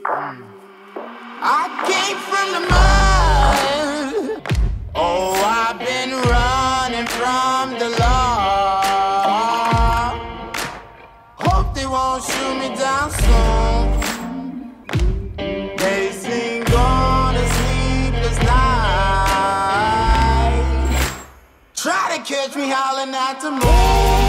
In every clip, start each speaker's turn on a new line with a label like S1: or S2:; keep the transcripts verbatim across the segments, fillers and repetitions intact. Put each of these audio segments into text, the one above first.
S1: I came from the mud. Oh, I've been running from the law. Hope they won't shoot me down soon. They sing on a sleepless night. Try to catch me howling at the moon.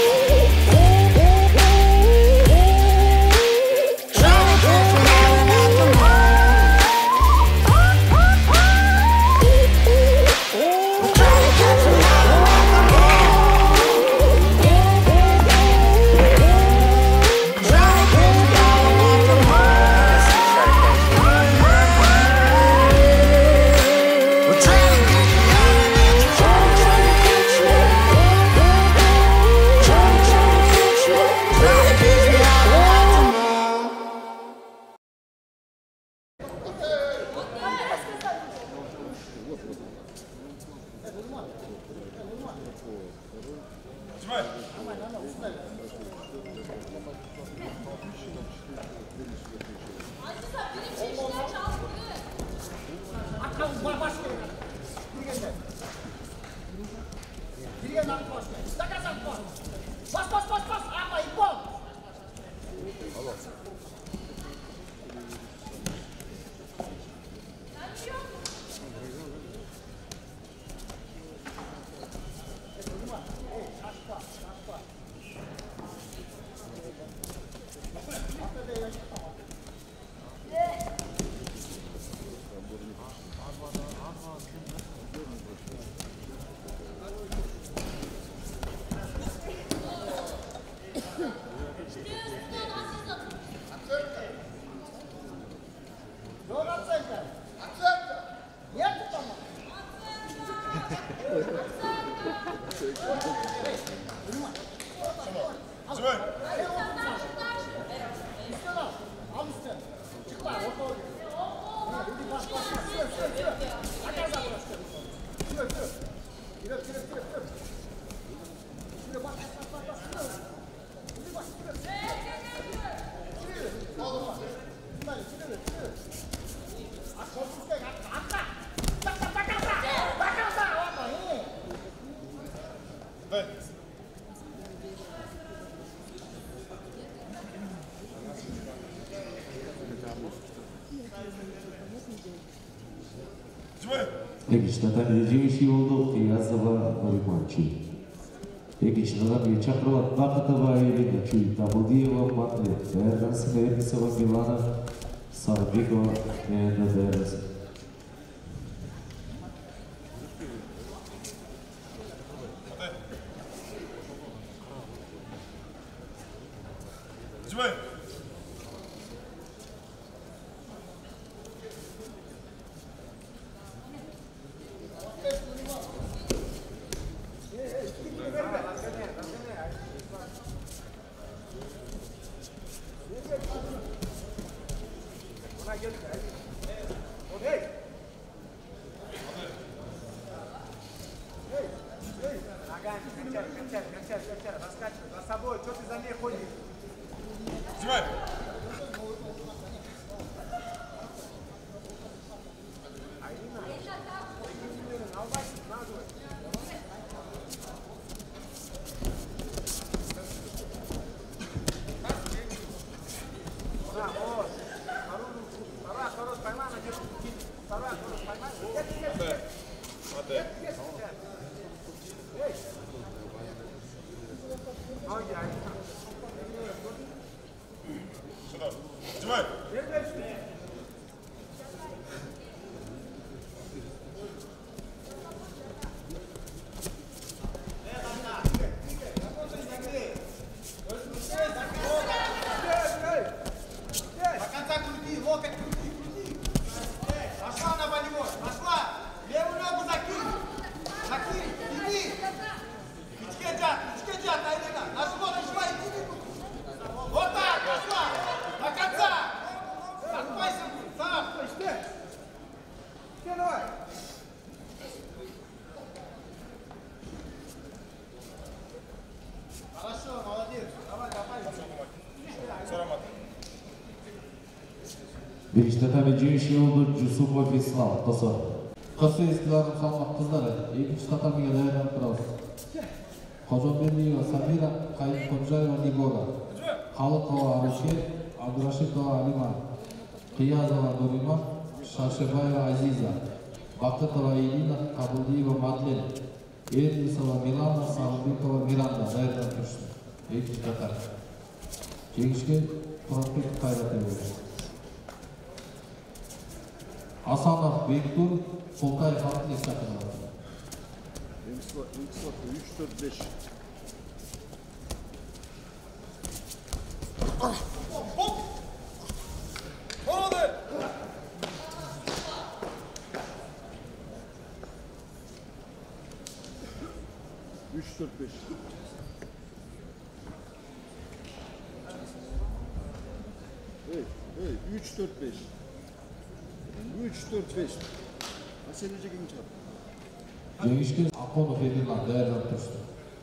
S2: Татами жеңіші болды Язова Рыбанчи. Екінші ғалам Чақырват Бақытова Елена Чуй Табылдиева Матлет. Бәрдансың Эрнисова Милана Сарбекова Энна Бәрдансың.
S3: До конца! До конца!
S2: Егиштатами жеңиши болду Жусупов Ислам Косо.
S3: Косо Ислам салмак кыздары экинчи татамиге даярданып турабыз. Кожомбердиева Самира, Кайынкожаева Нигора, Халыкова Аруше, Абдурашидова Алима, Киязова Нурима, Шашебаева Азиза, Бакытова Ирина, Кабылдиева Мадлен, Эрдисова Милана, Сарыбекова Миранда даярданып турушты. Экинчи татар. Жеңишке Туратбек Кайрат ээледи. Асанов Бектур, Солтаев Алтынбек шақырылды.
S4: үч төрт беш. үч төрт беш. Ey, ey, üç dört beş. üç dört beş. Asenece kim çarptı?
S3: Жеңишке Аконов Эдилан даярданып турушты.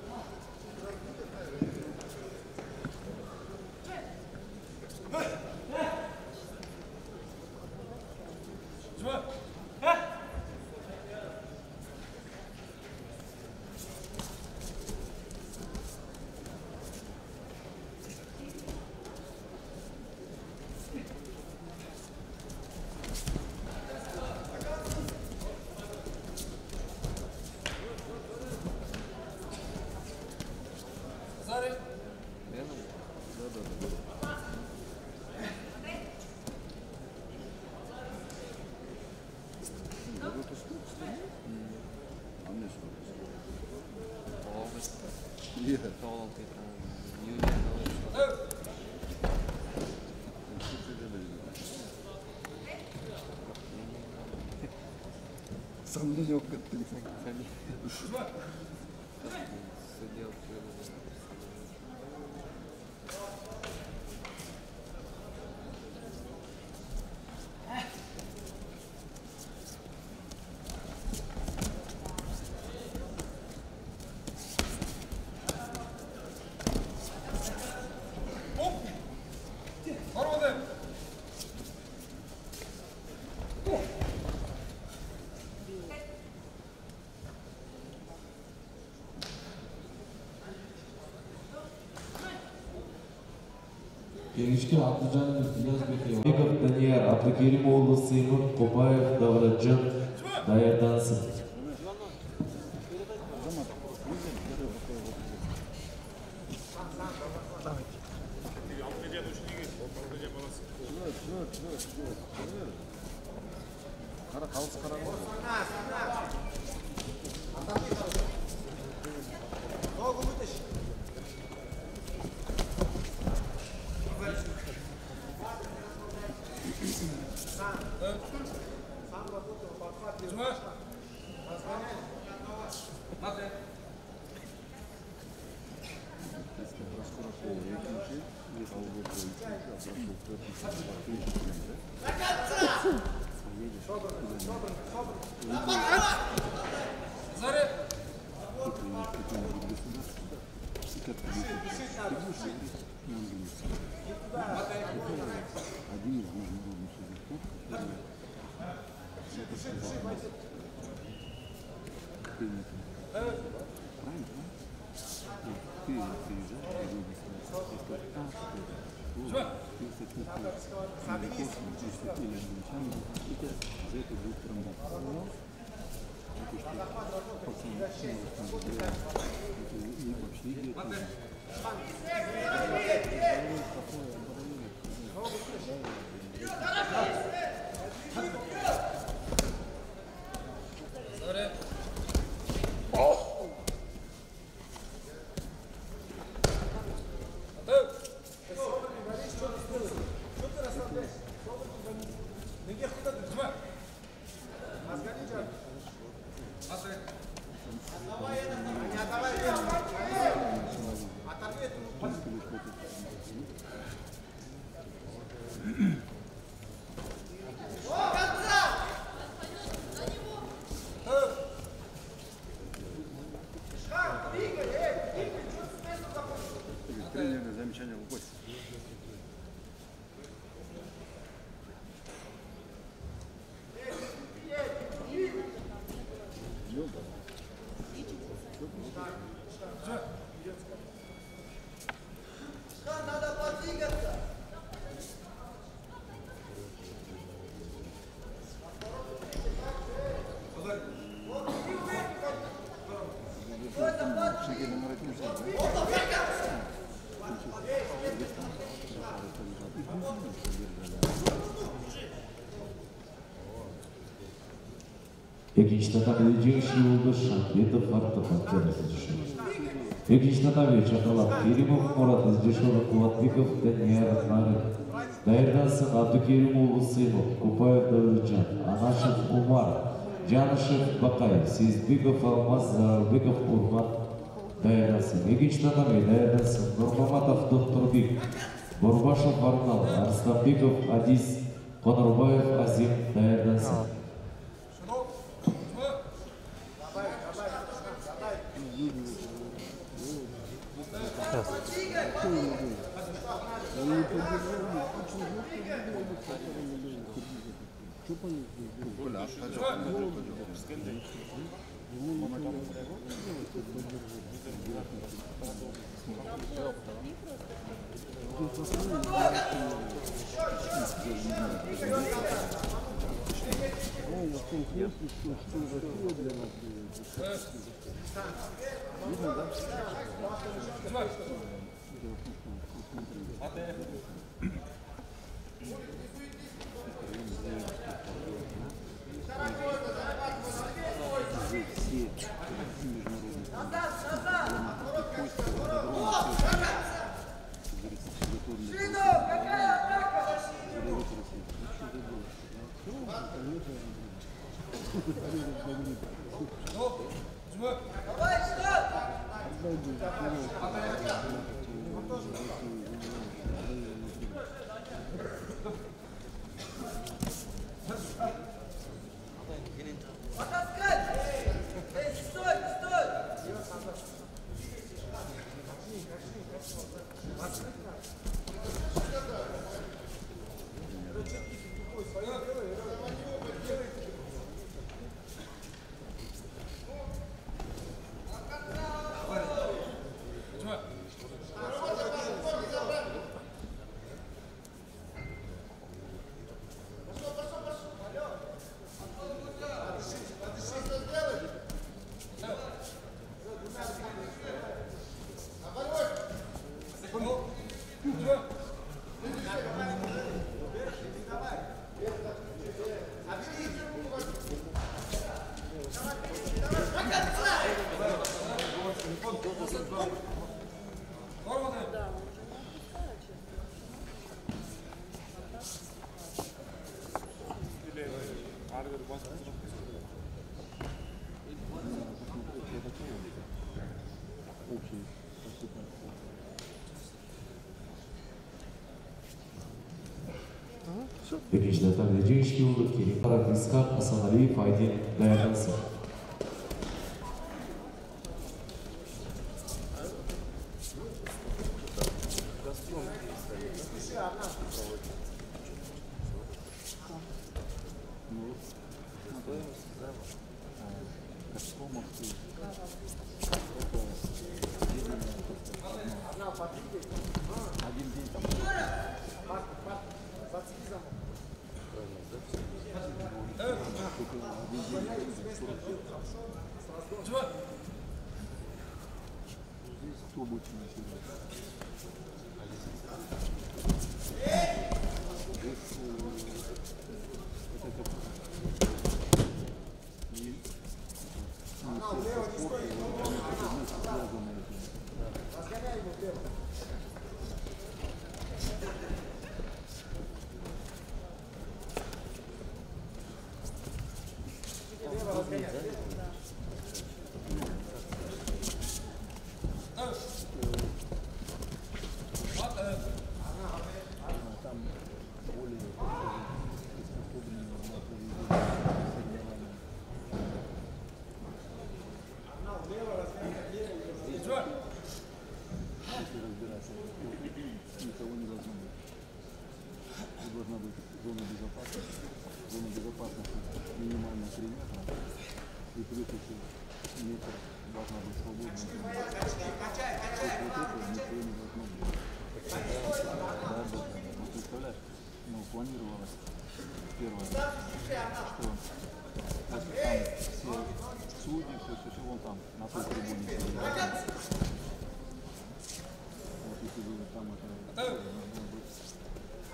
S4: Самда yok etti.
S3: Жеңишке Абдыжанов Ниязбеков,
S2: Беков Данияр, Абдыкеримоğlu Сыймын, Копаев Давраджан даярдансын.
S4: Kara kalsı kara var.
S2: Екінші татамеде жеңіс юлдуш Шамбетов Артық Аттер іздешілі. Екінші татамеде Чақалап Керимов Мұрат іздешілі Қуатбеков Данияр Нарын. Дайырдансын Абдыкеримұлы Сымов, Купаев Даурыджан, Анашев Умар, Жанышев Бақаев, Сезбеков Алмаз, Заралбеков Урмат. Дайырдансын. Екінші татамеде дайырдансын Нұрмаматов Докторбек, Борбашев Арнал, Арыстанбеков Адис, Қонырбаев Азим. Дайырдансын. Екінші татамеде жеңіс юлдуш Керим Қарап Исқақ Асаналиев Айдин. Дайырдансын.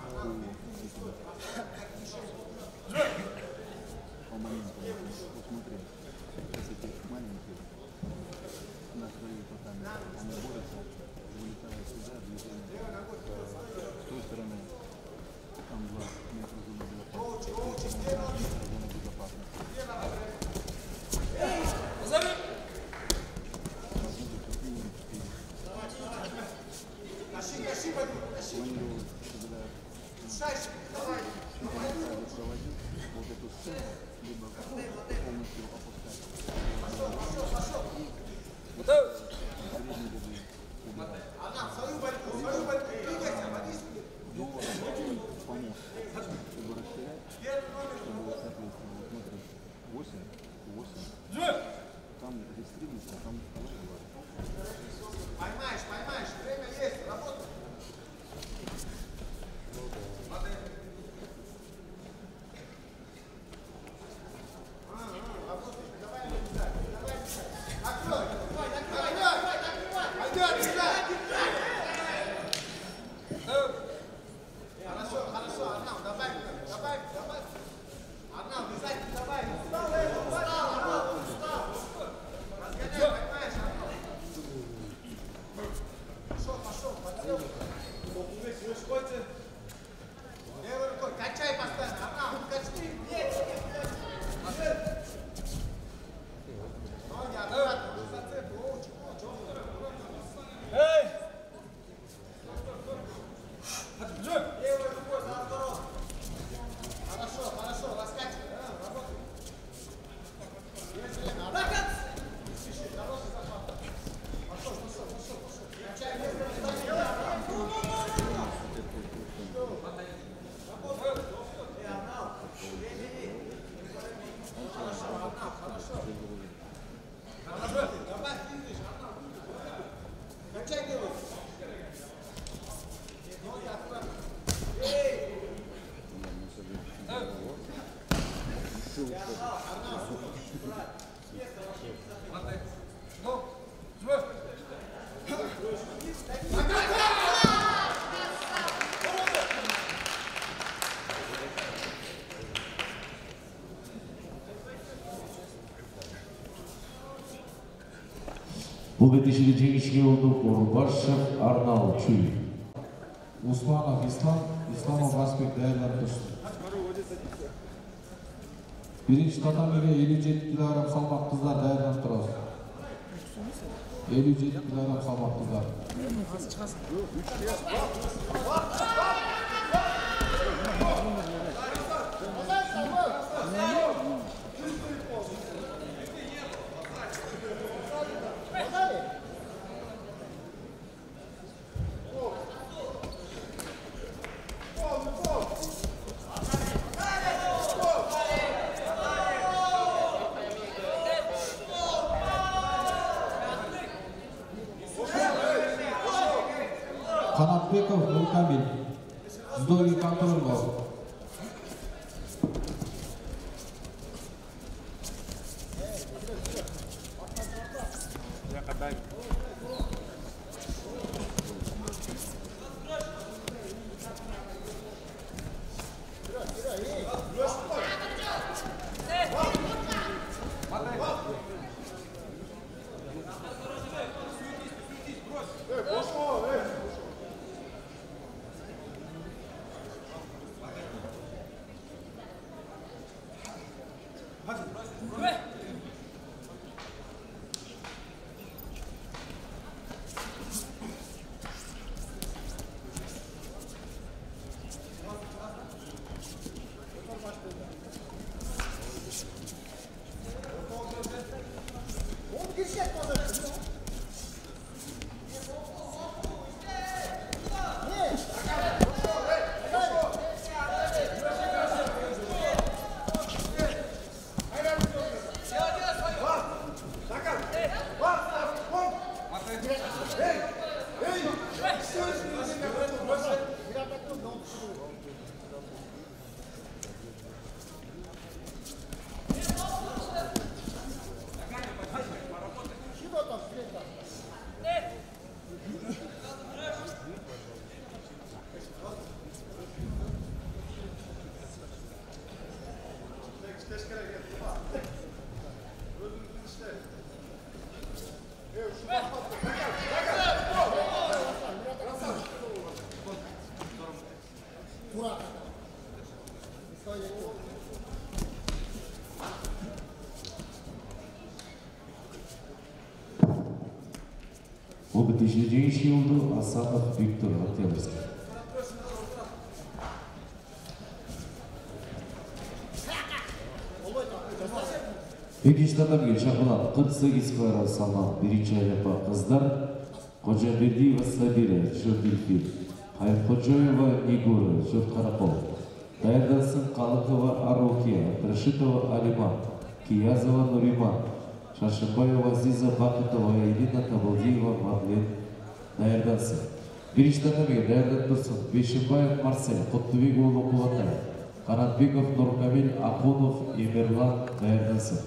S4: По моменту посмотреть.
S2: Бұл бетешіде жеңішке oldu Орбашев Арнал Чуй.
S3: Усманов Ислам, Исламов Аспек даярланып тұрсын. Birinci tatamiga ellik yetti kilogram salmoq qizlar dayaрланып тұрасыз. ellik yetti kilogram salmoq qizlar. Kanatbekov Nurkamil, judoga kontrol bor.
S2: Бұл бітешілден шеуілді Асанов Виктор Артемовский. Бекештатамге шақылан қырық сегіз килограмм салмақ бірінші аяпа қыздар Қожабердиева Сабира, Шөрділфил, Қайырқожаева Нигура, Шөрқарақол, Дайырдансын Қалықова Арукия, Рашитова Алиман, Киязова Нуриман, Шашынбаева Зиза Бақытова Ирина Табалдиева Мадлен, Дайырдансын. Бекештатамге Дайырдан Тұрсын, Бешімбаев Марсель, Құттыбек Олы Қуатай, Қанатбеков Нұркамил Ақунов Емерлан Дайырдансын.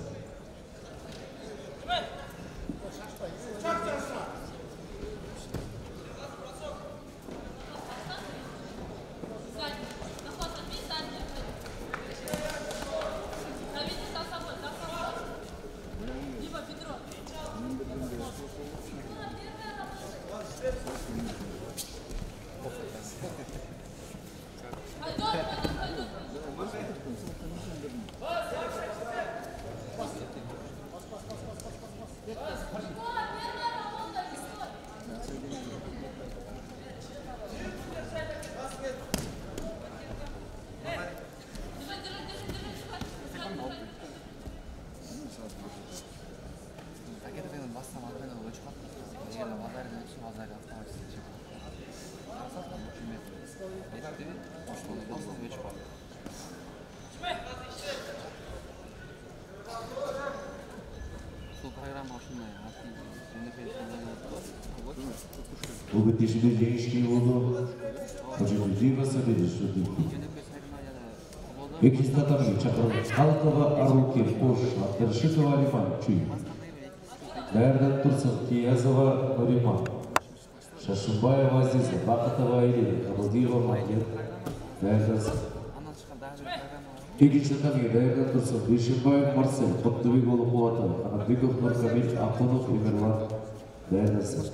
S2: Бұл бітешілі жеңішке болды. Қожабердиева Сабира, Шөрділфил. Бекештатамге шақылан Қалықова Арукия, Қош, Рашитова Алиман, Чуй. Дайырдан Тұрсын, Киязова Нуриман, Шашынбаева Азиза, Бақытова Ирина, Табалдиева Мадлен, Дайырдансын. Бекештатамге Дайырдан Тұрсын, Бешімбаев Марсель, Құттыбек Олы Қуатай, Қанатбеков Нұркамил Ақунов Емерлан, Дайырдансын.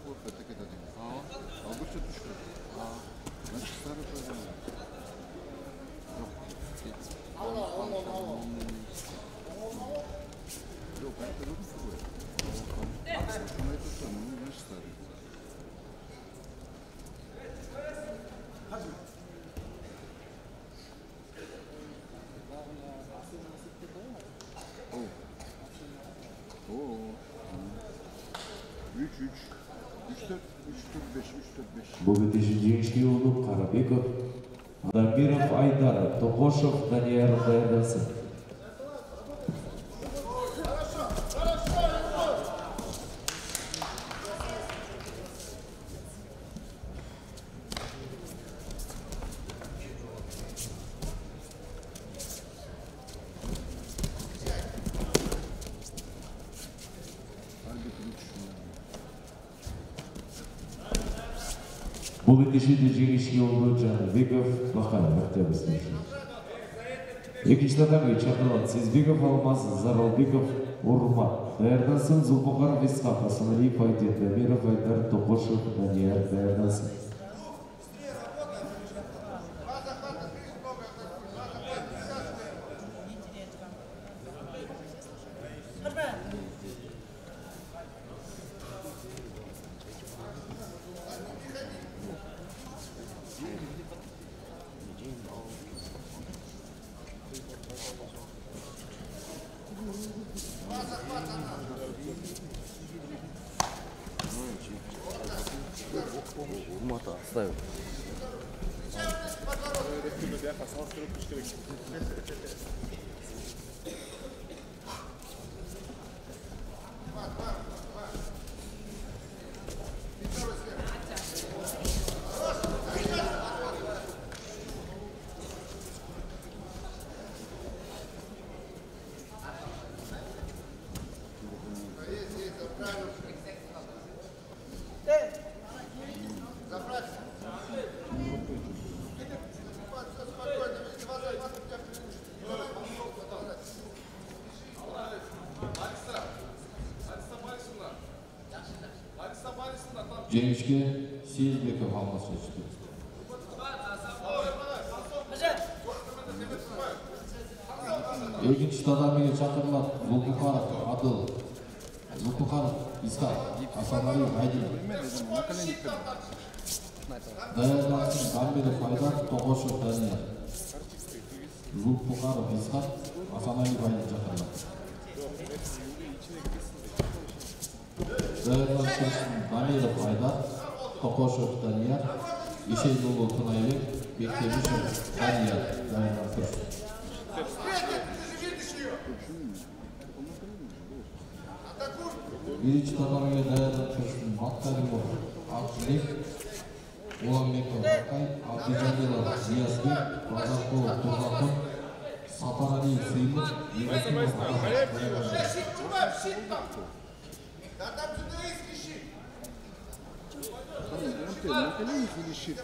S2: Бұл бітеші жеңішке олып Қарабеков, Адамиров Айдар, Тоқошев Данияр Дайырдансын. Бұл бітешілді жеңішке олды Жанбеков Бақаев Артемовский. Екіншатамге шақылан Сезбеков Алмаз, Заралбеков Урмат. Дайырдансын Зулпоқаров Исхақ, Асаналиев Айден, Дамиров Айдар, Тоқошев Данияр Дайырдансын.
S5: Умата, ставим.
S3: Жеңішке Сезбеков Алмаз шешті. Экинчи татамиге чакырылат Зулпухаров Адыл, Зулпухаров Исхак, Асанали Айдин. Даярдансын Гамберов Айдар, Тогошев Данияр. Зулпухаров Исхак, Асанали Айдин чакырылат. Даярдансын Гамберов Айдар, Тогошев Данияр, Ишейдулу Тунайбек, Бектемишев Данияр даярдансын. Биринчи татамиге даярдансын Мактаримов Акжибек, Уламбеков Акай, Абдижанилов Зиязбек, Базаркулов Тургаков, Сапаралиев Сыймов, Евросимов
S4: На коленях или щит?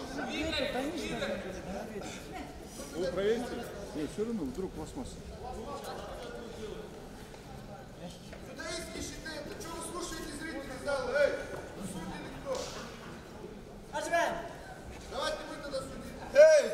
S4: Вы проверьте. Нет, все равно вдруг пластмасса.
S5: Сюда есть щиты. Это что вы слушаете зрители зала? Эй, судили кто? Ажрам! Давайте вы тогда судите. Эй!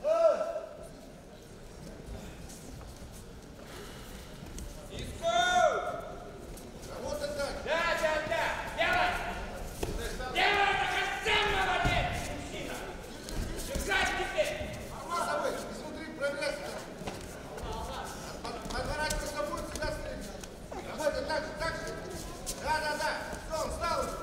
S5: Иско! Работать так. Да, да, да. Делай! Делай, это совсем молодец! Мужчина! Держать теперь! Само собой, изнутри прогресс. Подворачивай за собой, всегда встретишь. Работай так же, так же. Да, да, да. Все, он встал уже.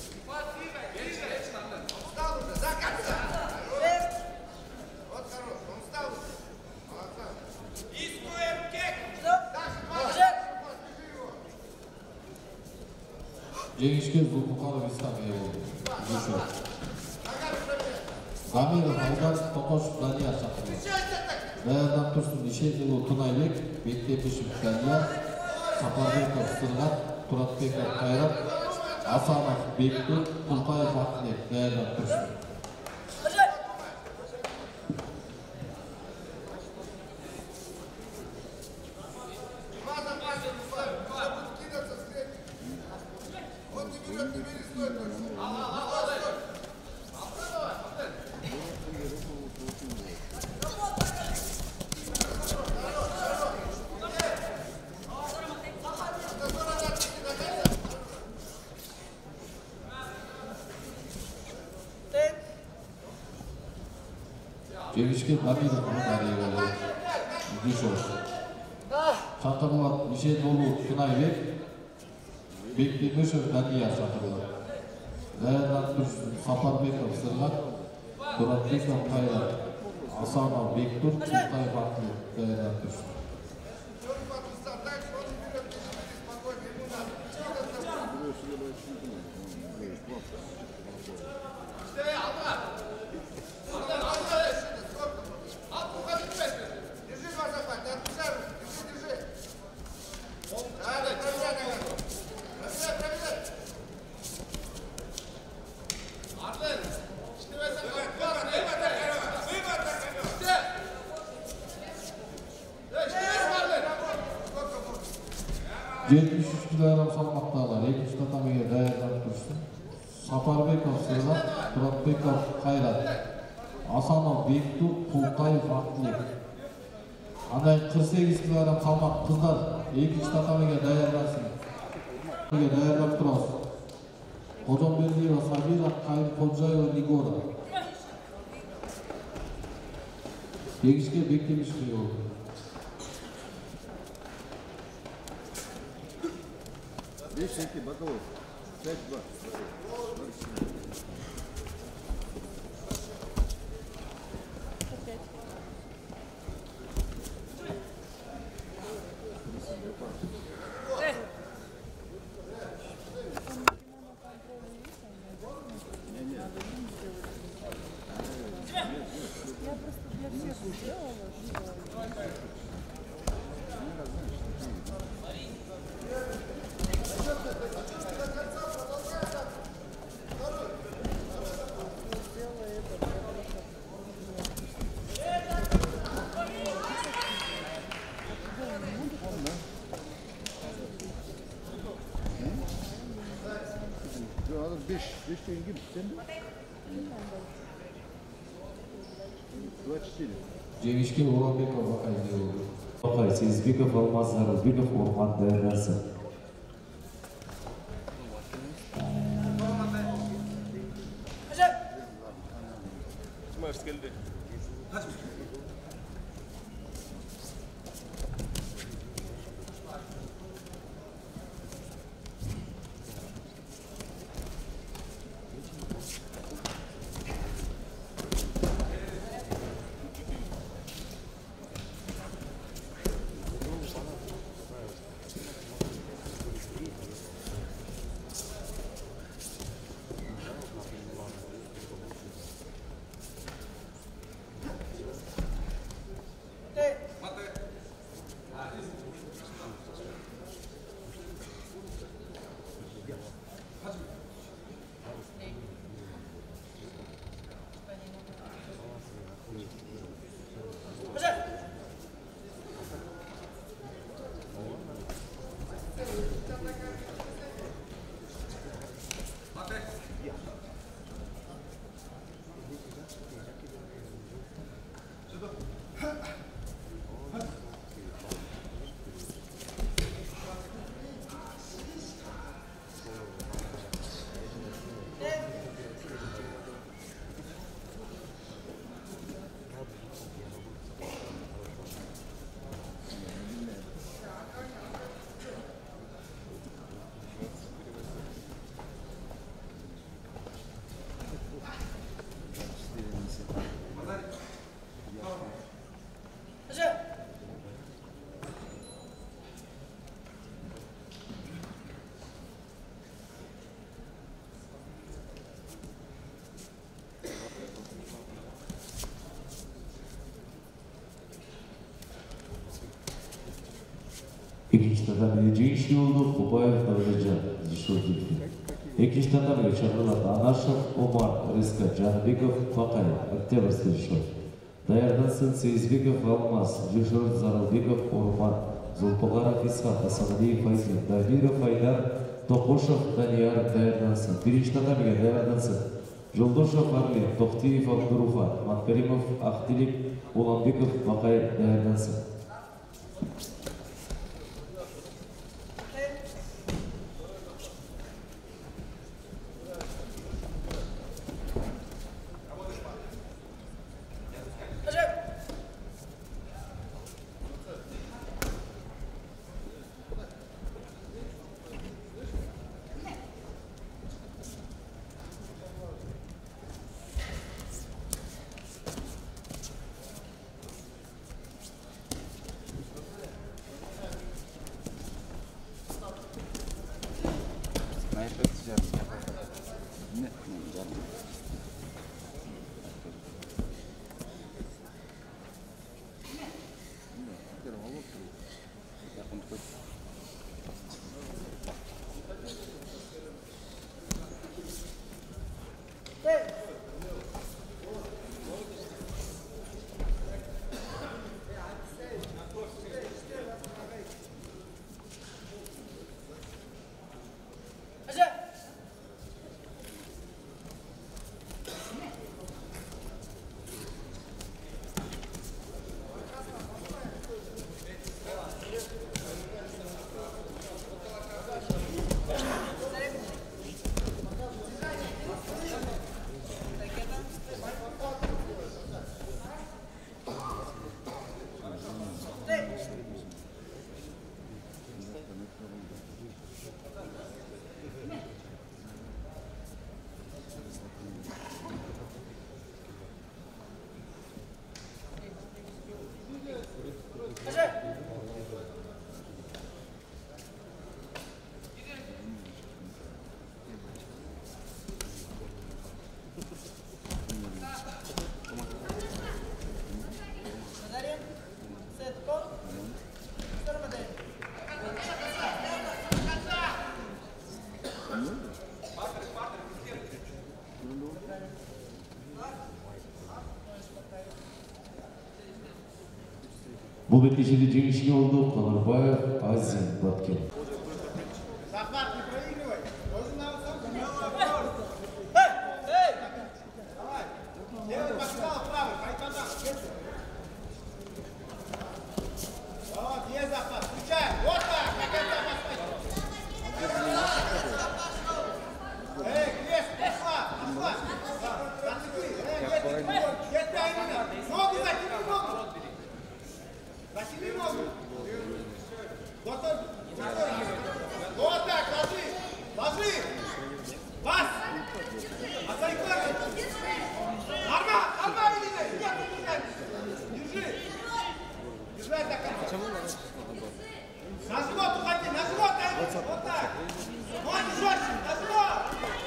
S5: Он встал уже, до конца. Вот хорош, он встал уже. Молодца. Искуем кек. Дальше, дальше. Подпиши его.
S3: Жеңишке Зулпухаров Исхак ээ болду. Гамиров Айдар, Тогошев Данияр чакырылат. Даярдан турсун Ишейдулу Тунайбек, Бектемишев Данияр, Сапарбеков Сыргат, Туратбеков Кайрат, Асанов Бектур, Култаев Ахмет даярдан турсун.
S5: Он не берет, не бери, стой только.
S3: Жеңишке Гамиров Айдар ээ болду. Дүйшөбү. Чакырылат Ишейдулу Тунайбек, Бектемишев Данияр чакырылат. Даярдан турсун Сапарбеков Сыргат, Туратбеков Кайрат, Асанов Бектур, Култаев Ахмет даярдан турсун.
S5: Держи два захвата, не отпускай руки. Держи, держи. Да, да, проверяй, наверное. Проверяй, проверяй. Арлен, что вы захват? Вывод, вывод, вывод, вывод. Где? Эй, что вы, Арлен? Сколько будет?
S3: жетимиш үч килограмм салмактагылар экинчи татамиге даярдан турсун. Сапарбеков Сыргат, Туратбеков Кайрат, Асанов Бектур, Култаев Ахмет. Андан кырк сегиз килограмм салмак кыздар экинчи татамиге даярдансын. Даярдап турабыз. Кожомбердиева Сабира, Кайымкожаева Нигора. Жеңишке Бектемишев ээ болду.
S4: Вещи, боковой. пять два. beş, beş теңге сен? двадцать четыре.
S3: Жеңишке Уланбеков Бакай ие болду.
S2: Бакай Сезбеков, Алмаз Зарылбеков, Орман даярдансын. İkinci tatamiga jеңишке болду Кубаев Давлетжан Дишотов. Экинчи татамига чакырылган Анашев Омар, Рыска Жанбеков, Бакай Октябрьский Дишот. Даярдансын Сезбеков Алмаз, Жишоров Зарылбеков Орман, Зулпугаров Исхак, Асаналиев Файзин, Давиров Айдар, Токошев Данияр даярдансын. Биринчи татамига даярдансын Жолдошев Арлин, Токтиев Абдуруфат, Манкаримов Ахтилик, Уланбеков Бакай даярдансын. Bu бетешеде жеңишке болду Конорбаев Азин Баткен.
S5: Захват, не проигрывай. Должен нам сам. Эй! Давай. Делай пошла правый, пойди туда. На живот уходи, на живот, Даня! Вот так! Ноги жестче, на живот!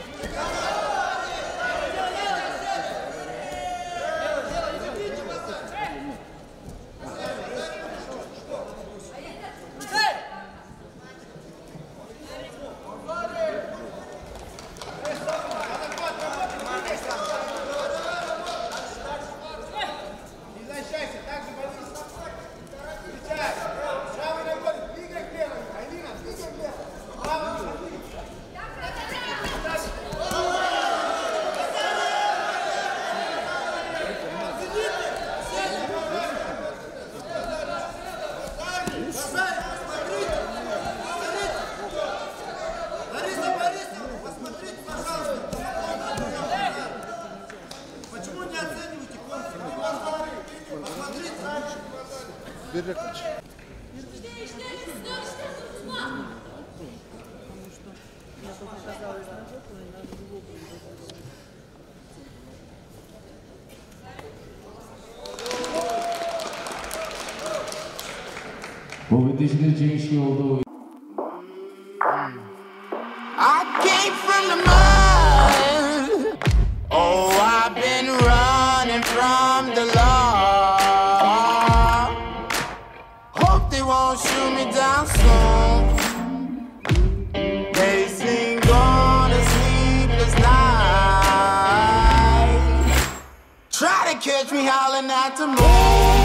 S2: Победитель жеңишке болду.
S1: I came from the mud. Oh, I've been running from the law. Hope they won't shoot me down soon. They sing on a sleepless night. Try to catch me howling at the moon.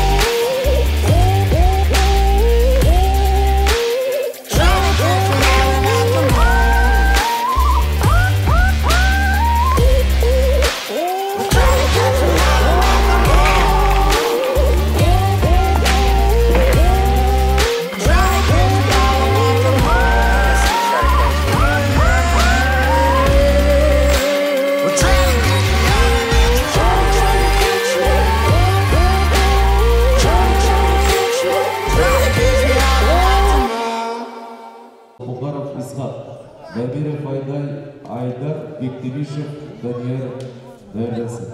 S2: Бухаров Исхак, Бабиров Айдар, Бектимишев, Даниэль Дайрдасы.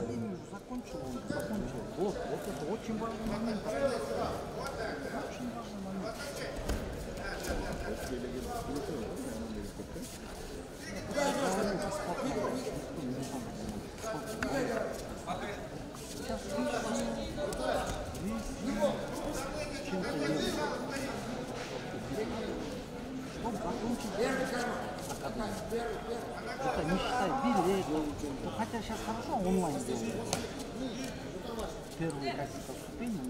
S6: Это не считай билет. Ну, хотя сейчас хорошо онлайн делают. Первые какие-то ступени.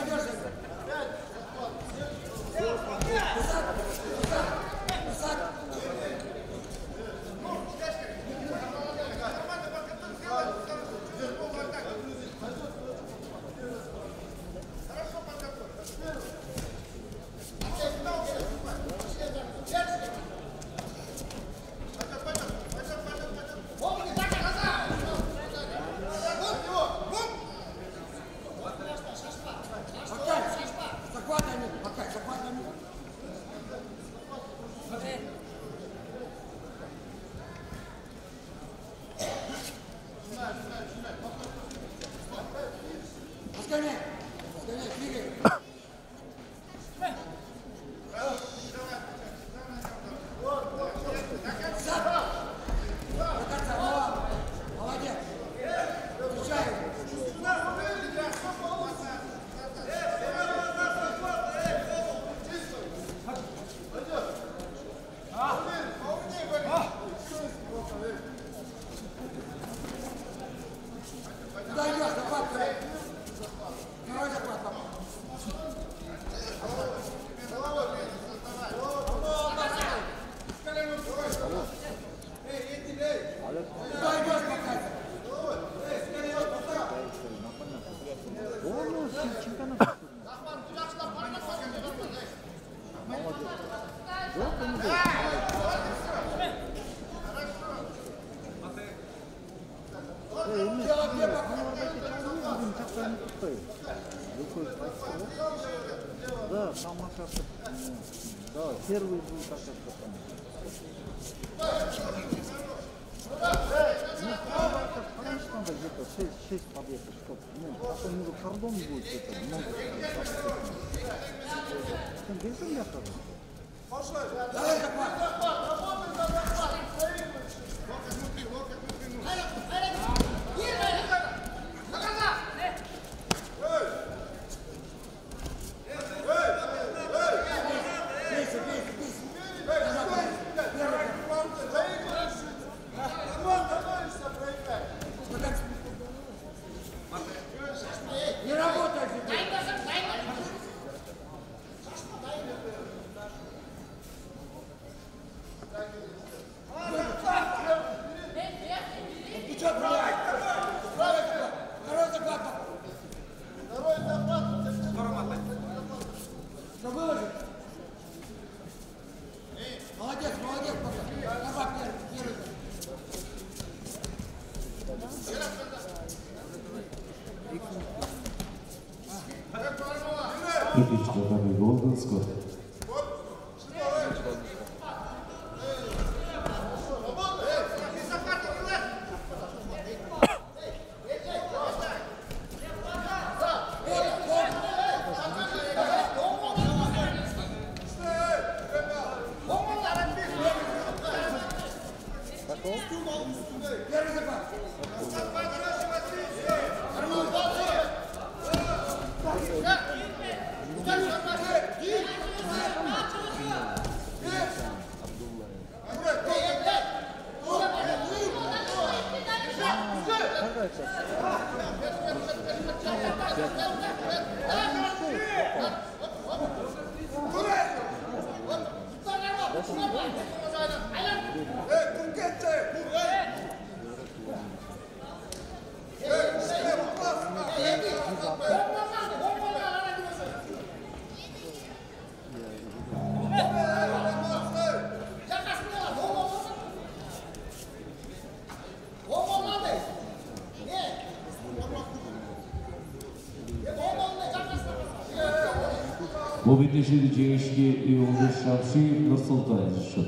S6: Да, там как-то, да, первый был так как-то там. Ну, конечно, надо где-то шесть побед, чтобы, ну, потом уже кордон будет, это много. Там где-то я тоже.
S2: İkinci takımı Golden Scott. Bu bitişi Ceyişki Yıldız Şapşi Nursultan yazışı.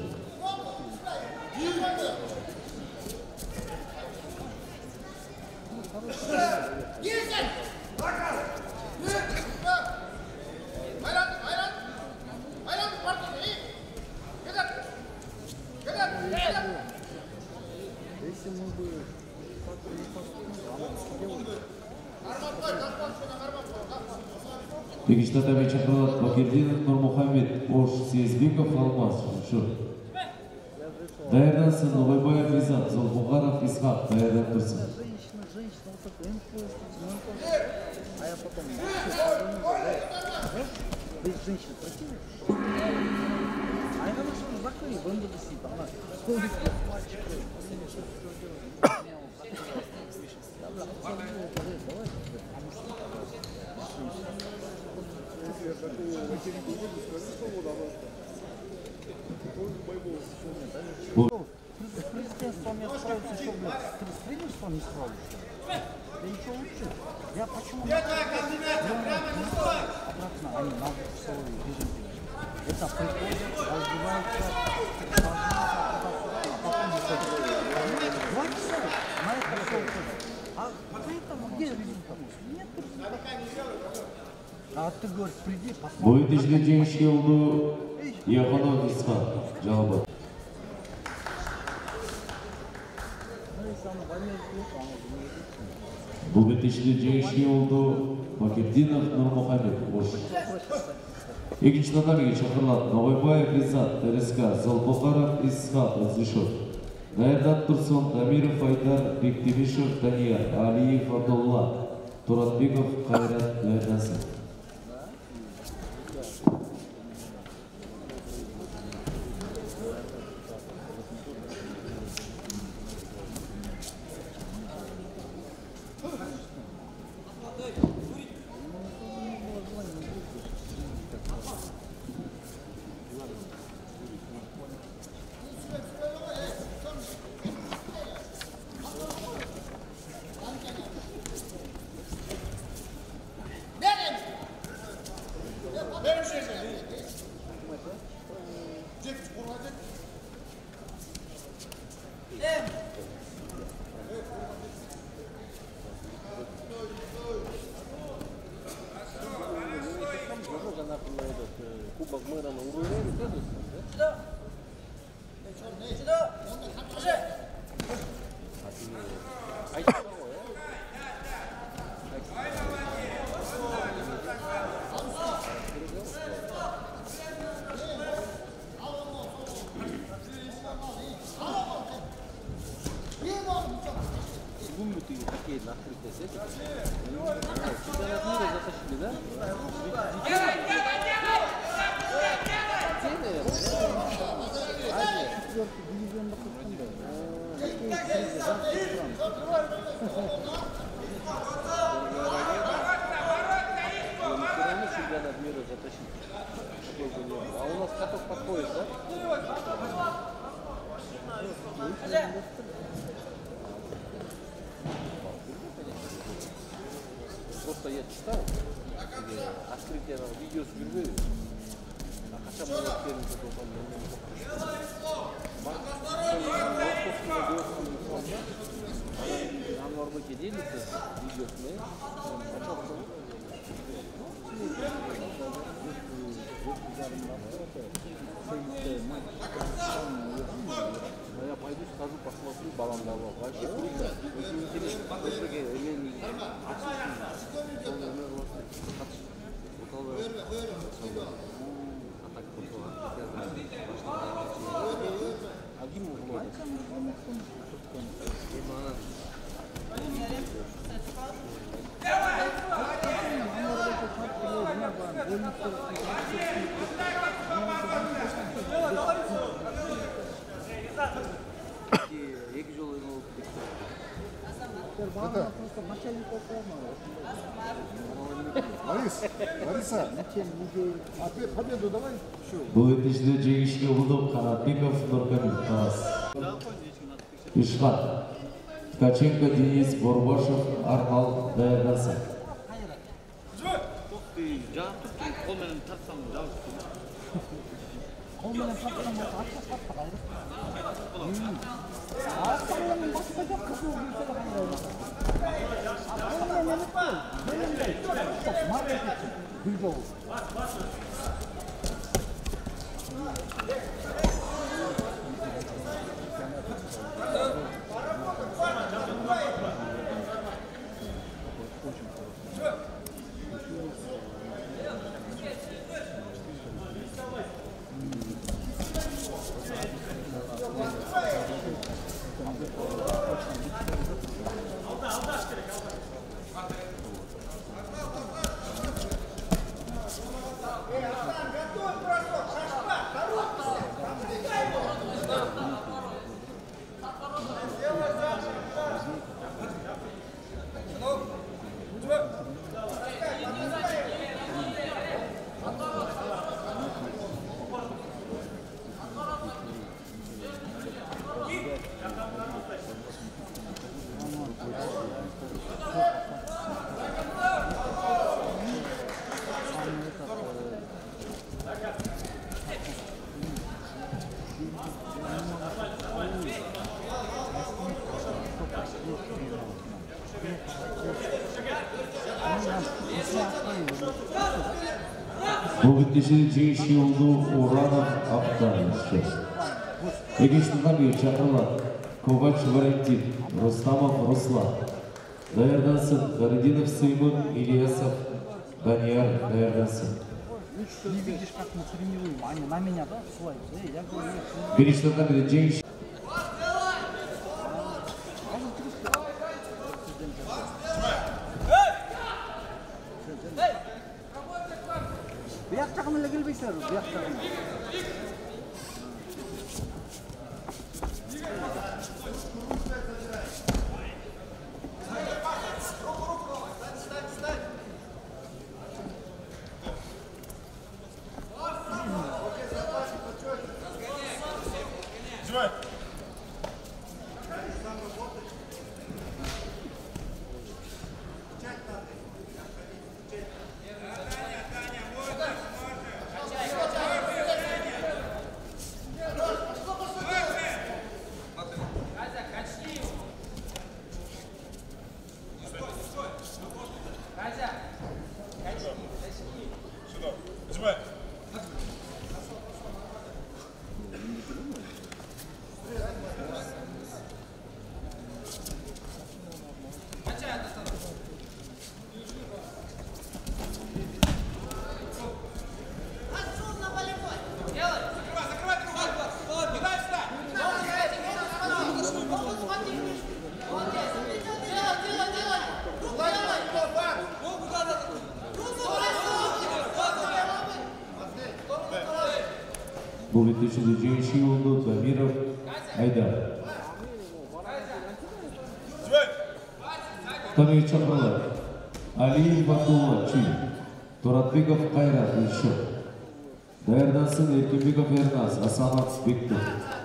S2: Пегиштата вече продат Бакирдинов, Нурмухамед, Ош, Сезбеков, Алмаз, Шур. Даярдан сын, Новайбаев, Изат, Золбугаров, Исхак, Даярдан Турсын.
S6: Женщина, женщина, вот такой инфо, а я потом, без женщины противно. А я думаю, что закрыли, бенду висит, она ходит, мальчик, Президентством я справился еще, блядь, с тренерством не справлюсь. Да ничего лучше. Я почему... Обратно, они на условии бежим. Это приходят, раздеваются, а потом два часа на это все уходит. А поэтому где результат? Нет результата. А ты говоришь, приди, посмотри.
S2: Bu bitişli Ceyişki yoldu Yakanov İshak. Cevabı. Bu bitişli Ceyişki yoldu Бакирдинов, Нурмухамед, Ош. İkinci tatamiga chaqiriladi Novaybayev, Izat, Tereska, Zolbug'arov, Ishaq, Razishov. Даярдан Турsun, Tamirov, Haydar, Bektemishov, Daniyar, Aliyev, Abdulla, Turatbekov, Qayrat, Даярдансын.
S5: Get him!
S7: Кубок мэра на уровне Гумбуты такие на открытые сети. Чемпионат мира затащили, да? Чемпионат мира затащить. А у нас каток подходит, да? Просто я читал открытие видео с впервые. А хотя бы я первый такой там не могу. Нам нормально делится видео с ней. Я пойду схожу, посмотрю, баллон давал. Вообще круто. Очень интересно. А гимн вроде. Екі жол ему
S4: Ларис, Лариса, победу давай.
S2: Bu etişte Cengişke Budok Kanatbekov Nurkamil Taras. Ишхат, Ткаченко Денис Борбашев Арнал Даярдасы.
S6: Olmayan patlanan yok, açma patla gayrı. Ağızlarının basacak kızı olduysa da hayır olmaz. Ağızlarının emek değil, benim değil. Çok market için, bilgi olur.
S2: Бөгеттеші Жеңішке Ұлды Уранов Аптанышы. Егештіға бей шақырылады. Ковач Валентин, Рустамов Руслан. Даярдансын Городинов Сыймын, Ильясов Данияр Даярдансын.
S6: Не видишь, как мы тренируем, они на меня, да, ссылаются. Эй, я говорю,
S2: Берештіға бей Жеңіш.
S6: Biyak takımıyla gelbeyler, biyak takımı.
S2: Бұл ретешілі жеңші олды Дамиров Айдар. Второй чакралар. Алиев Абдулла Чи, Туратбеков Қайрат Ильшо. Даярдансын Эркебеков Эрназ, Асанов Бектур.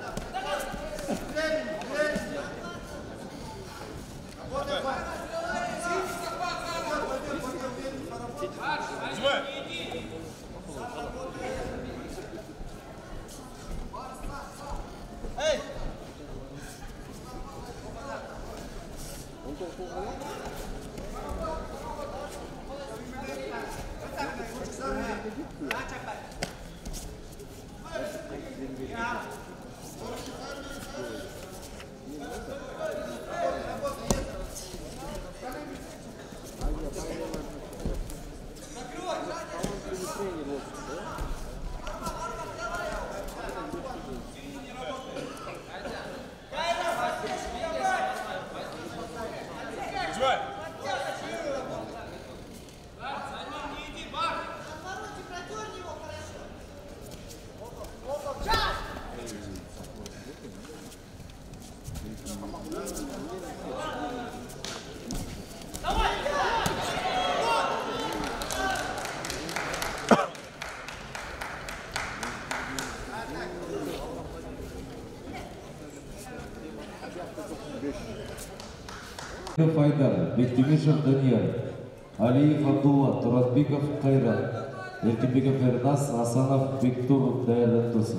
S2: Файдар, Бектимишев Данияр, Алиев Абдулла, Туратбеков Қайрат, Эркебеков Эрназ, Асанов Бектур даярдан тұрсын.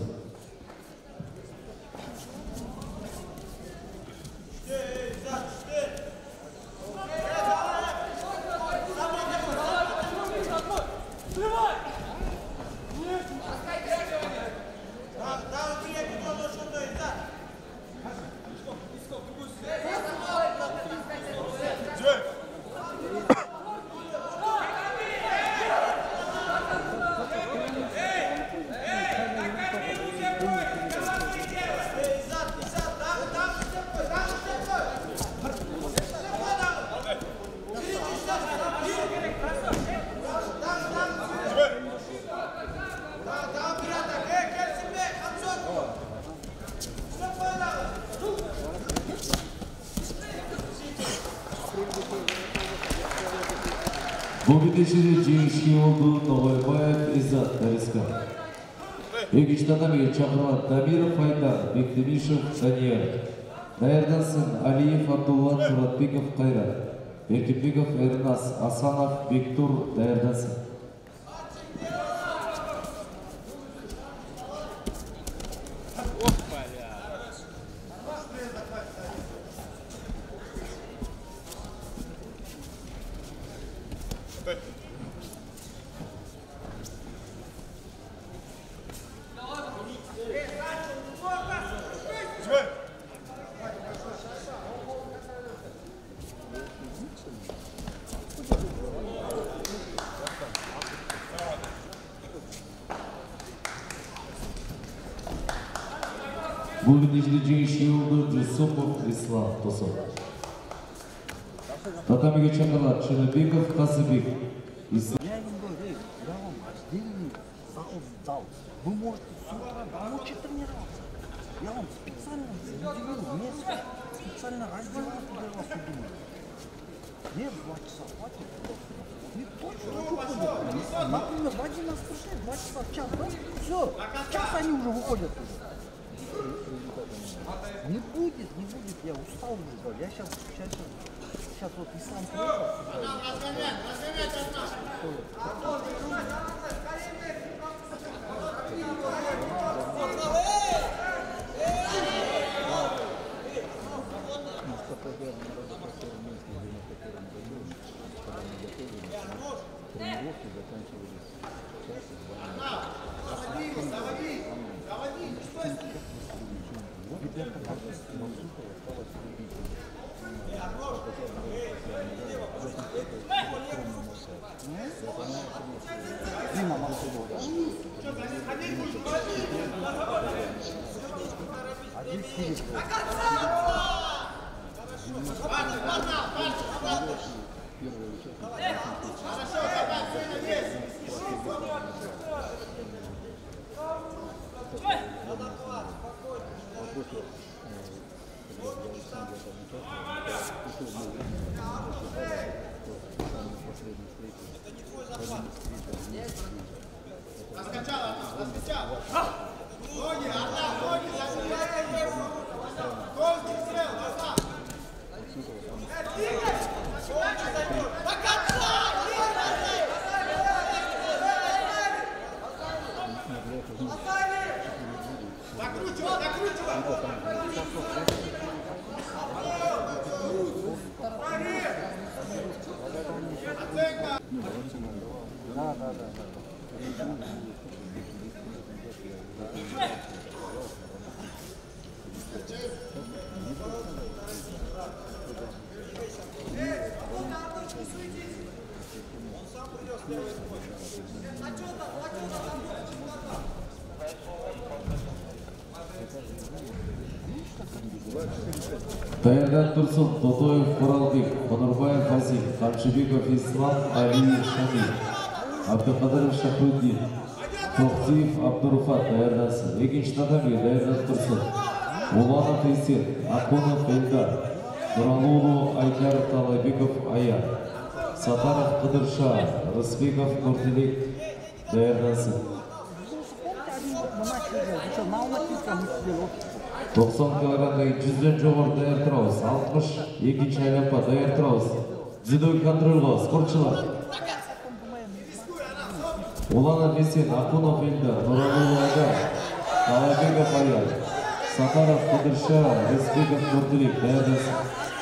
S2: Победитель жеңішке олды Ноғайбаев Иззат Дариска. Екінші татамиге чакырылат Дамиров Айдар, Бектимишев Данияр. Даярдансын Алиев Абдулла, Туратбеков Қайрат, Эркебеков Эрназ, Асанов Бектур даярдансын. Победитель жеңішке олды Жусупов Ислам Тосов. Татамиге чакырылат Шыныбеков Қасыбек.
S6: Я им говорю, я вам отдельный зал дал. Вы можете сюда научить тренироваться. Я вам специально выделил место, специально раздевал, куда я вас придумал. Нет, два часа хватит. Не точно выходят. Например, в одиннадцать пришли, два часа, в час, да? Все, в час они уже выходят уже. Не будет, не будет, я устал уже. Я сейчас, сейчас, сейчас вот Ислам приехал. Разгонять, разгонять тренировки заканчивались час, два.
S2: Dayandan Tursun, Totoyev Koralbek, Konurbayev Fazil, Kamşibekov İslam, Aliyev Şamil, Abdülkadirov Şahruddin, Toxtiyev Abdurufat dayandansın. Ekinci tatamiga Dayandan Tursun, Ulanov Esir, Akonov Eldar, Nuraloğlu Aykarov Talaybekov Ayar, Satarov Kıdırşah, Rısbekov Nurtilek dayandansın. doksan kilogramdagi жүздөн жогору даяр турабыз. алтымыш экинчи айлапка даяр турабыз. Дзюдо контролго спортчулар. Уланов Эсен, Акунов Элдар, Нуралуу Айдар, Талайбеков Аяр, Сатаров Кыдырша, Рысбеков Нуртилек даярдасын.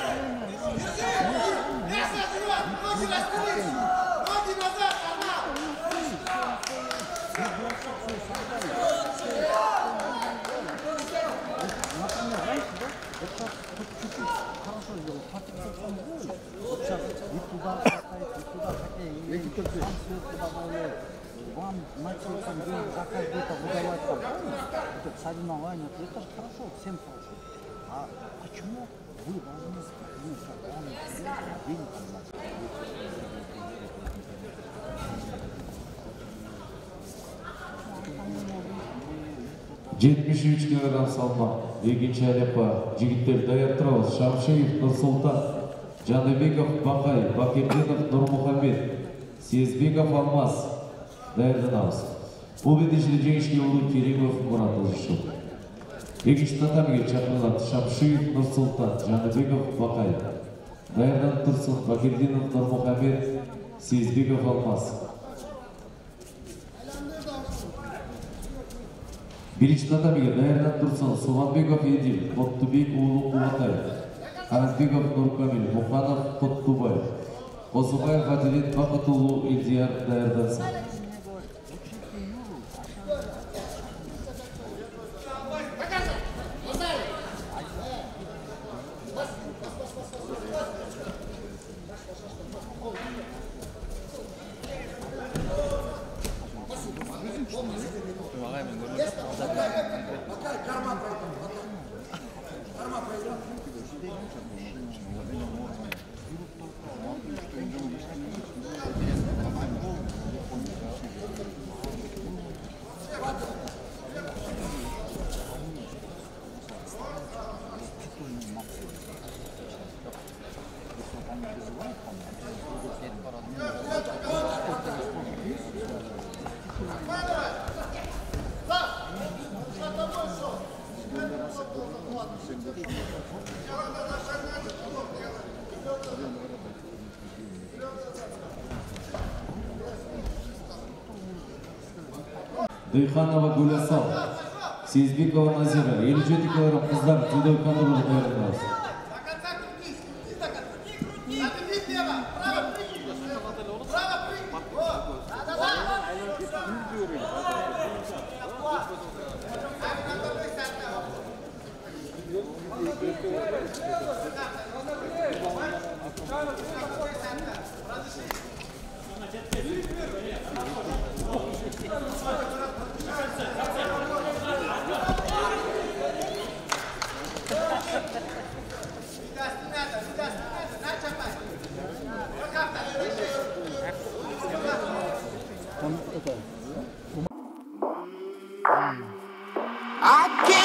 S6: Вам начал там заказ где-то выдавать там, это соревнования, это же хорошо, всем хорошо. А почему вы должны ну, вам денег там
S2: жетимиш үч килограмм салмак, экинчи айлапка жигиттер даяр турабыз. Шамшиев Нурсултан, Жаныбеков Бакай, Бакирдинов Нурмухаммед, Сезбеков Алмаз даярданабыз. Бул бетинчиде жеңишке улуу Керимов Мурат ызышып. Экинчи татамиге чакырылган Шамшиев Нурсултан, Жаныбеков Бакай, Даярдан Турсун, Бакирдинов Нурмухаммед, Сезбеков Алмаз. Биринчи татамиге Даярдан Турсун, Суланбеков Эдил, Коттубек уулу Кубатай, Каратбеков Нуркамил, Муханов Коттубаев, Косубаев Адилет Бакытуулу Элдияр даярдансын. Дыйханова Гулясал, Сезбекова Назира, элүү жети килограмм кыздар дзюдо контролго даярданабыз.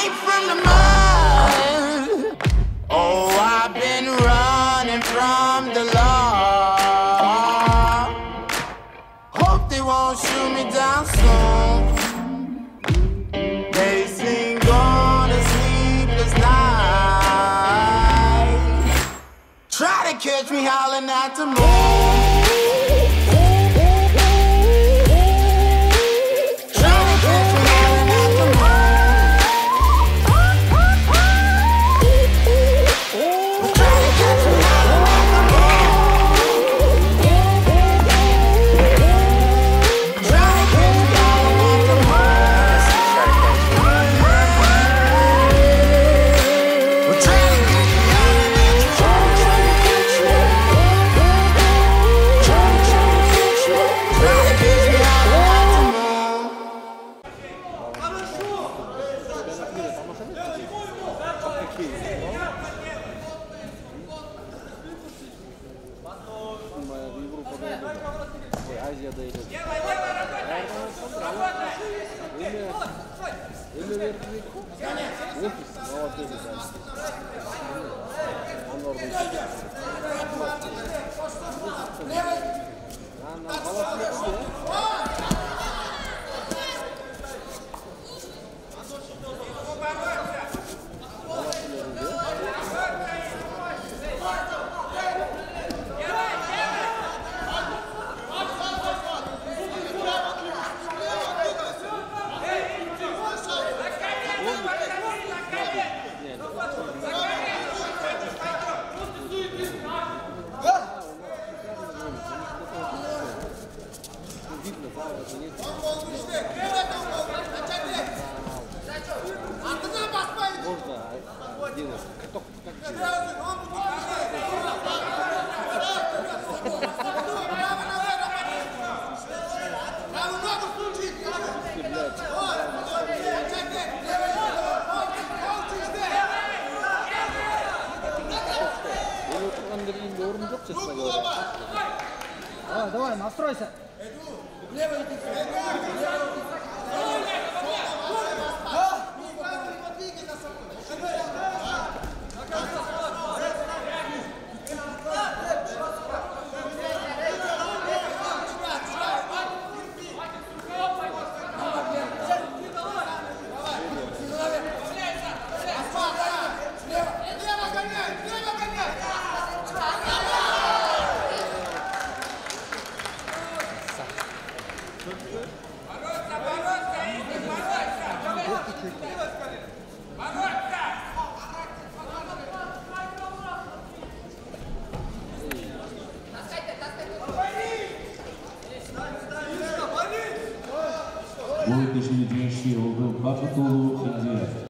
S1: came from the mud. Oh, I've been running from the law. Hope they won't shoot me down soon. They sing on a sleepless night. Try to catch me howling at the moon.
S7: Азияда идет. Эми вердик. Офис, молодец. Анордун. Ана баласы. Можно делать каток как честно говоря.
S6: Давай, давай, настройся.
S2: Bu yetiştiriciye şey oldu. Bakıtoğlu Hindiyat.